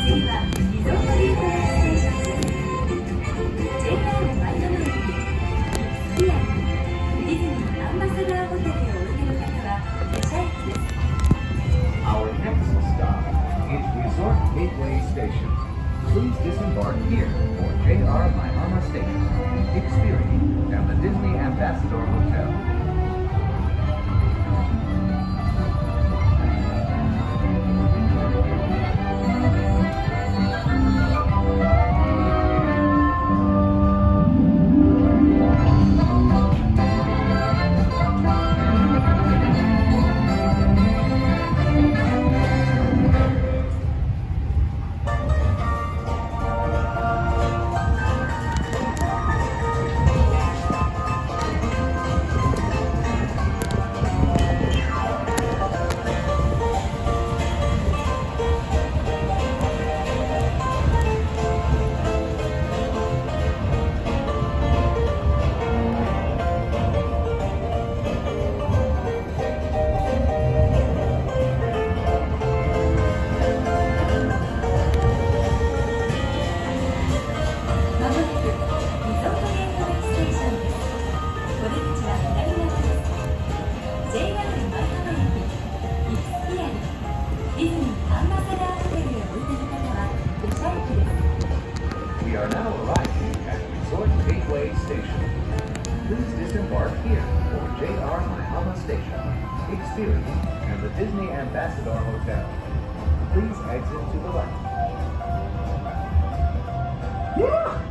次はリゾートゲートウェイステーションです。JR 舞浜駅、ピアノ、ディズニーアンバサダーホテルへおいでの方は下車駅です。 Our next stop is Resort Gateway Station. Please disembark here for JR Maihama Station, Xperi, and the Disney Ambassador Hotel. We are now arriving at Resort Gateway Station. Please disembark here for JR Maihama Station, Xperi, and the Disney Ambassador Hotel. Please exit to the right.